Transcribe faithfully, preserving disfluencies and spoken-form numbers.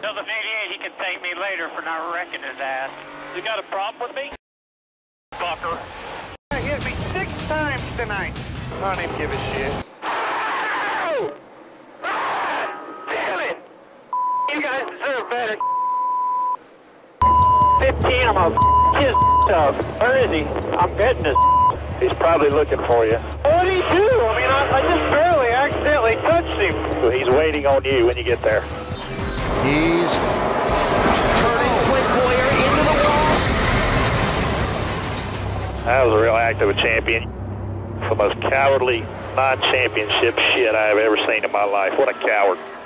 Tell the eighty-eight he can thank me later for not wrecking his ass. You got a problem with me? Fucker. He hit me six times tonight. I don't even give a shit. Oh! Damn it! You guys deserve better. fifteen, I'm gonna his up. Where is he? I'm betting his. He's probably looking for you. What did he do? I mean, I, I just barely accidentally touched him. He's waiting on you when you get there. He's turning Clint Boyer into the wall. That was a real act of a champion. The most cowardly non-championship shit I have ever seen in my life. What a coward.